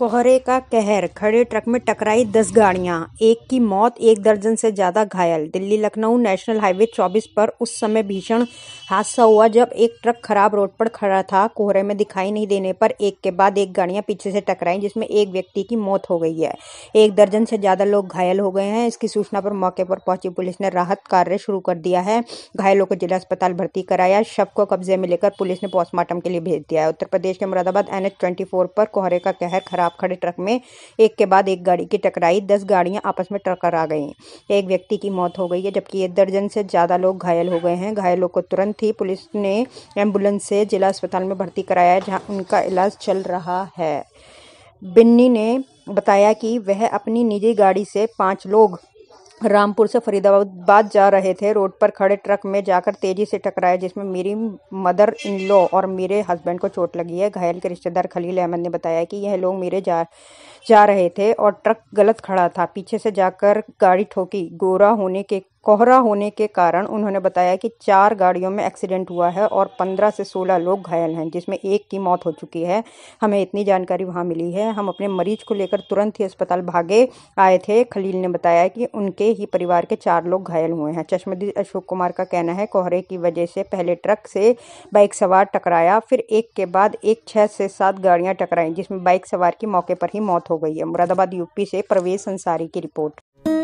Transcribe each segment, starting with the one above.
कोहरे का कहर, खड़े ट्रक में टकराई 10 गाड़ियां, एक की मौत, 1 दर्जन से ज्यादा घायल। दिल्ली लखनऊ नेशनल हाईवे 24 पर उस समय भीषण हादसा हुआ जब एक ट्रक खराब रोड पर खड़ा था। कोहरे में दिखाई नहीं देने पर एक के बाद एक गाड़ियां पीछे से टकराई, जिसमें एक व्यक्ति की मौत हो गई है। 1 दर्जन से ज्यादा लोग घायल हो गए हैं। इसकी सूचना पर मौके पर पहुंची पुलिस ने राहत कार्य शुरू कर दिया है। घायलों को जिला अस्पताल भर्ती कराया। शव को कब्जे में लेकर पुलिस ने पोस्टमार्टम के लिए भेज दिया है। उत्तर प्रदेश के मुरादाबाद NH 24 पर कोहरे का कहर, खराब खड़े ट्रक में एक के बाद एक गाड़ी की टकराई। 10 गाड़ियां आपस में टकरा गईं। एक व्यक्ति की मौत हो गई है, जबकि 1 दर्जन से ज्यादा लोग घायल हो गए हैं। घायलों को तुरंत ही पुलिस ने एम्बुलेंस से जिला अस्पताल में भर्ती कराया है, जहां उनका इलाज चल रहा है। बिन्नी ने बताया कि वह अपनी निजी गाड़ी से 5 लोग रामपुर से फरीदाबाद जा रहे थे। रोड पर खड़े ट्रक में जाकर तेजी से टकराया, जिसमें मेरी मदर इन लॉ और मेरे हस्बैंड को चोट लगी है। घायल के रिश्तेदार खलील अहमद ने बताया कि यह लोग मेरे जा रहे थे और ट्रक गलत खड़ा था, पीछे से जाकर गाड़ी ठोकी। कोहरा होने के कारण उन्होंने बताया कि 4 गाड़ियों में एक्सीडेंट हुआ है और 15 से 16 लोग घायल हैं, जिसमें एक की मौत हो चुकी है। हमें इतनी जानकारी वहां मिली है। हम अपने मरीज को लेकर तुरंत ही अस्पताल भागे आए थे। खलील ने बताया कि उनके ही परिवार के 4 लोग घायल हुए हैं। चश्मदीद अशोक कुमार का कहना है, कोहरे की वजह से पहले ट्रक से बाइक सवार टकराया, फिर एक के बाद एक 6 से 7 गाड़ियां टकराई, जिसमें बाइक सवार की मौके पर ही मौत हो गई है। मुरादाबाद यूपी से परवेज अंसारी की रिपोर्ट।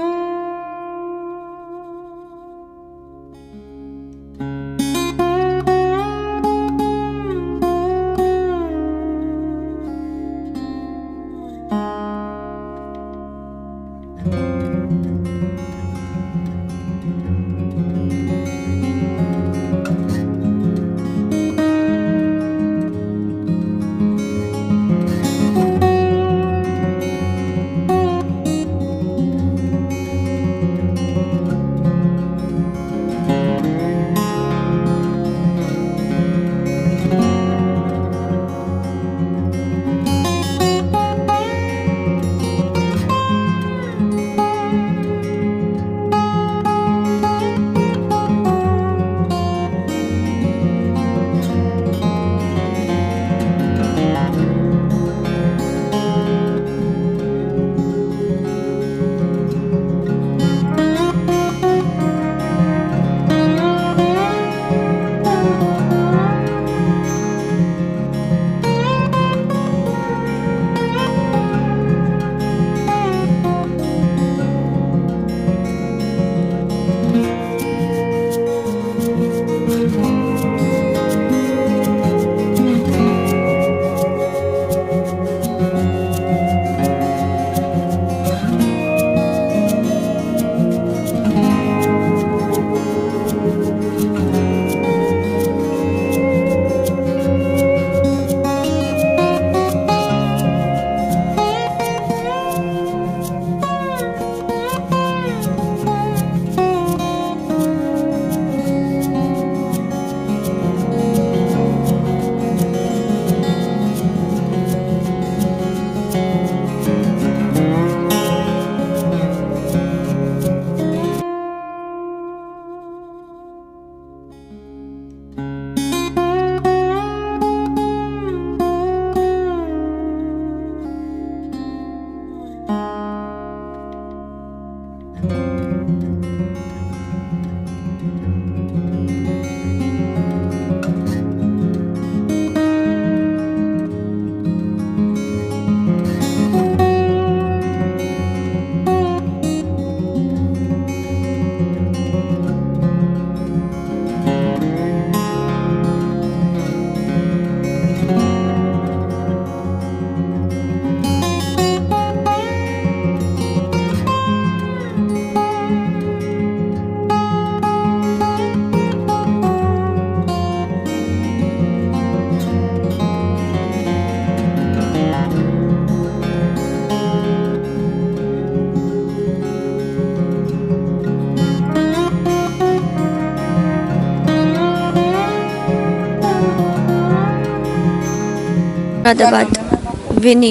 फरीदाबाद विनी।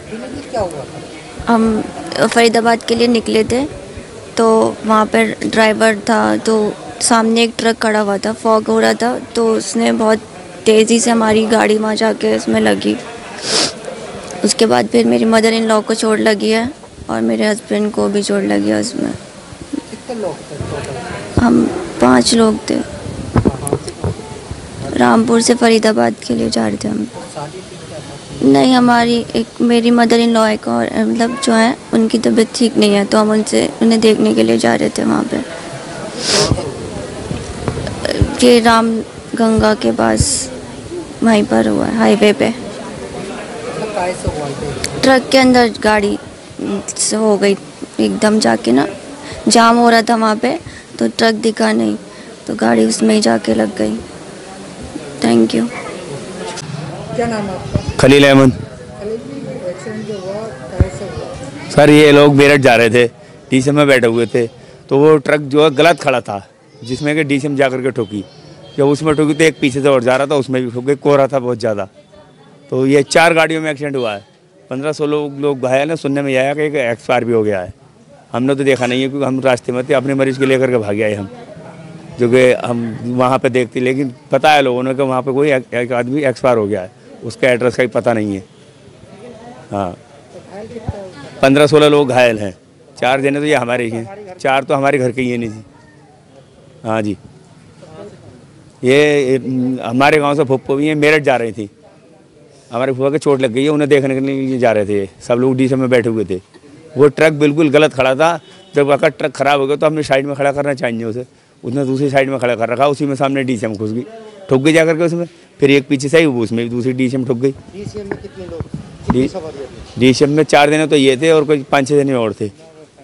हम फरीदाबाद के लिए निकले थे, तो वहाँ पर ड्राइवर था, तो सामने एक ट्रक खड़ा हुआ था, फॉग हो रहा था, तो उसने बहुत तेज़ी से हमारी गाड़ी वहाँ जाके उसमें लगी। उसके बाद फिर मेरी मदर इन लॉ को चोट लगी है और मेरे हस्बैंड को भी चोट लगी है उसमें। कितने लोग थे टोटल? हम 5 लोग थे। रामपुर से फरीदाबाद के लिए जा रहे थे हम। शादी थी क्या था? नहीं, हमारी एक मेरी मदर इन लॉ एक और मतलब जो है उनकी तबीयत ठीक नहीं है, तो हम उन्हें देखने के लिए जा रहे थे वहाँ पे। ये राम गंगा के पास वहीं पर हुआ है, हाईवे पे। मतलब कैसे हुआ ये? ट्रक के अंदर गाड़ी से हो गई एकदम, जाके ना जाम हो रहा था वहाँ पे, तो ट्रक दिखा नहीं तो गाड़ी उसमें ही जाके लग गई। Thank you. क्या नाम है आपका? खलील अहमद। खलील जी, एक्सीडेंट जो हुआ कैसे हुआ? सर ये लोग मेरठ जा रहे थे, डीसीएम में बैठे हुए थे, तो वो ट्रक जो है गलत खड़ा था, जिसमें कि डीसीएम जा करके ठोकी। जब उसमें ठोकी तो एक पीछे से और जा रहा था, उसमें भी ठोक गई। कोहरा था बहुत ज़्यादा, तो ये 4 गाड़ियों में एक्सीडेंट हुआ है। 15-16 लोग घायल हैं। सुनने में आया कि एक एक्सपायर भी हो गया है। हमने तो देखा नहीं है क्योंकि हम रास्ते में थे, अपने मरीज को लेकर के भाग आए हम, जो कि हम वहाँ पे देखते, लेकिन पता है लोगों ने कि वहाँ पे कोई एक आदमी एक्सपायर हो गया है, उसका एड्रेस का ही पता नहीं है। हाँ, 15-16 लोग घायल हैं। 4 जने तो ये हमारे ही हैं, 4 तो हमारे घर के ही हैं। नहीं जी, हाँ जी, ये हमारे गांव से फुप्पो भी हैं, मेरठ जा रही थी। हमारे फुप्पा के चोट लग गई है, उन्हें देखने के लिए जा रहे थे। सब लोग डीसीएम में बैठे हुए थे। वो ट्रक बिल्कुल गलत खड़ा था। जब अगर ट्रक खराब हो गया तो हमने साइड में खड़ा करना चाहिए उसे, उसने दूसरी साइड में खड़ा कर रखा, उसी में सामने डीसीएम घुस गई, ठुक गई जाकर के उसमें। फिर एक पीछे से ही उसमें भी दूसरी डीसीएम ठुक गई। डीसीएम में कितने लोग, कितनी सवारी थी? डीसीएम में 4 जने तो ये थे और कोई 5-6 जने और थे।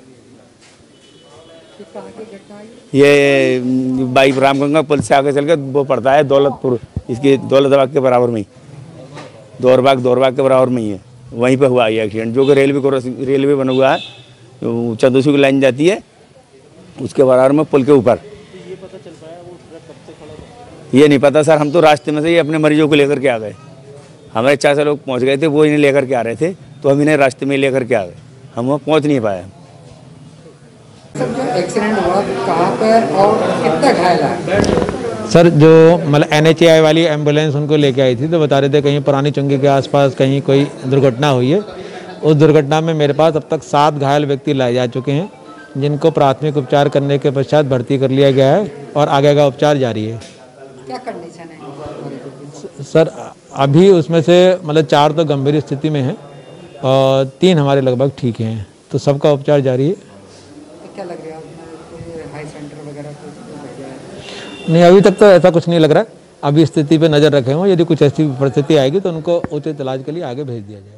कहाँ की घटना है? ये बाइक रामगंगा पुल से आगे चल के वो पड़ता है दौलतपुर, इसकी दौलतबाग के बराबर में ही, दौरबाग के बराबर में ही है। वहीं पे हुआ ये एक्सीडेंट, जो कि रेलवे बना हुआ है, जो चंदूसी की लाइन जाती है उसके बराबर में, पुल के ऊपर। ये पता चल पाया वो ट्रक कब से खड़ा था? ये नहीं पता सर, हम तो रास्ते में से ही अपने मरीजों को लेकर के आ गए। हमारे 4 लोग पहुँच गए थे, वो इन्हें लेकर के आ रहे थे, तो हम इन्हें रास्ते में लेकर के आ गए, हम वहाँ पहुँच नहीं पाए। सर जो एक्सीडेंट हुआ कहाँ पर और कितना घायल है? सर जो मतलब NHAI वाली एम्बुलेंस उनको लेके आई थी, तो बता रहे थे कहीं पुरानी चुंगी के आसपास कहीं कोई दुर्घटना हुई है। उस दुर्घटना में मेरे पास अब तक 7 घायल व्यक्ति लाए जा चुके हैं, जिनको प्राथमिक उपचार करने के पश्चात भर्ती कर लिया गया है और आगे का उपचार जारी है। क्या कंडीशन है? सर अभी उसमें से मतलब 4 तो गंभीर स्थिति में हैं और 3 हमारे लगभग ठीक हैं, तो सबका उपचार जारी है। तो क्या लग रहा है आपने, हाई सेंटर वगैरह को भेजा है? नहीं, अभी तक तो ऐसा कुछ नहीं लग रहा है। अभी स्थिति पे नज़र रखे हुए, यदि कुछ ऐसी परिस्थिति आएगी तो उनको उचित इलाज के लिए आगे भेज दिया जाएगा।